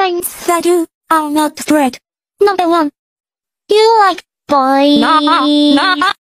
things that you are not afraid. Number 1. You like boys.